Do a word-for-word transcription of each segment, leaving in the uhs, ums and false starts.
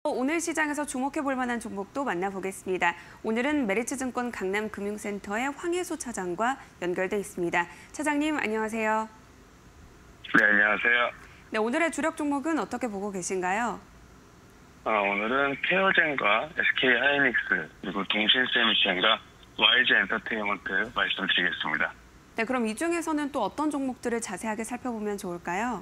오늘 시장에서 주목해 볼 만한 종목도 만나보겠습니다. 오늘은 메리츠증권 강남금융센터의 황혜수 차장과 연결돼 있습니다. 차장님, 안녕하세요. 네, 안녕하세요. 네, 오늘의 주력 종목은 어떻게 보고 계신가요? 어, 오늘은 케어젠과 에스케이하이닉스, 그리고 동신세미션과 와이지엔터테인먼트 말씀드리겠습니다. 네, 그럼 이 중에서는 또 어떤 종목들을 자세하게 살펴보면 좋을까요?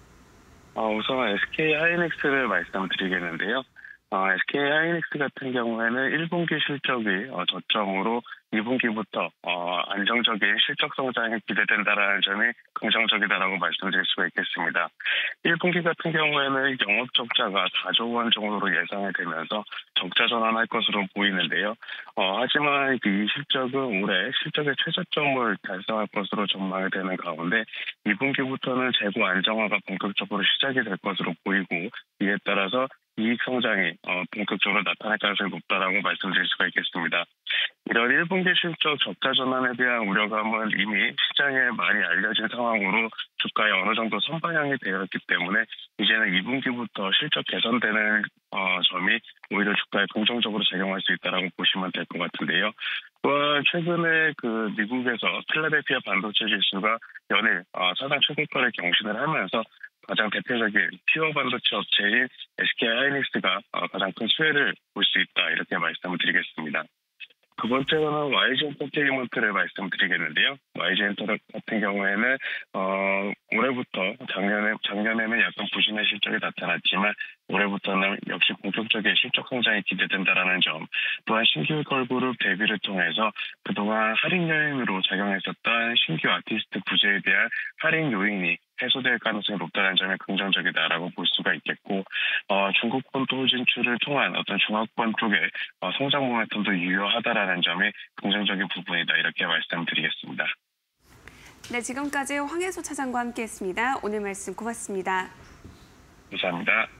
어, 우선 에스케이하이닉스를 말씀드리겠는데요. 어, 에스케이하이닉스 같은 경우에는 일 분기 실적이 어, 저점으로 이 분기부터 어, 안정적인 실적 성장이 기대된다는 점이 긍정적이다라고 말씀드릴 수가 있겠습니다. 일 분기 같은 경우에는 영업 적자가 사조 원 정도로 예상이 되면서 적자 전환할 것으로 보이는데요. 어, 하지만 이 실적은 올해 실적의 최저점을 달성할 것으로 전망이 되는 가운데 이 분기부터는 재고 안정화가 본격적으로 시작이 될 것으로 보이고, 이에 따라서 이익 성장이 어, 본격적으로 나타날 가능성이 높다라고 말씀드릴 수가 있겠습니다. 이런 일 분기 실적 적자 전환에 대한 우려감은 이미 시장에 많이 알려진 상황으로 주가에 어느 정도 선반영이 되었기 때문에 이제는 이 분기부터 실적 개선되는 어, 점이 오히려 주가에 긍정적으로 작용할 수 있다라고 보시면 될 것 같은데요. 또한 최근에 그 미국에서 필라델피아 반도체 지수가 연일 어, 사상 최고가를 경신을 하면서 가장 대표적인 티어 반도체 업체인 에스케이하이닉스가 어, 가장 큰 수혜를 볼 수 있다, 이렇게 말씀을 드리겠습니다. 두 번째로는 와이지엔터테인먼트를 말씀드리겠는데요. 와이지엔터 같은 경우에는 어, 올해부터 작년에 작년에는 약간 부진의 실적이 나타났지만 올해부터는 역시 본격적인 실적 성장이 기대된다라는 점, 또한 신규 걸그룹 데뷔를 통해서 그동안 할인 요인으로 작용했었던 신규 아티스트 부재에 대한 할인 요인이 해소될 가능성이 높다는 점이 긍정적이다라고 볼 수가 있겠고, 어, 중국 본토 진출을 통한 어떤 중화권 쪽의 어, 성장 모멘텀도 유효하다라는 점이 긍정적인 부분이다, 이렇게 말씀드리겠습니다. 네, 지금까지 황혜수 차장과 함께했습니다. 오늘 말씀 고맙습니다. 감사합니다.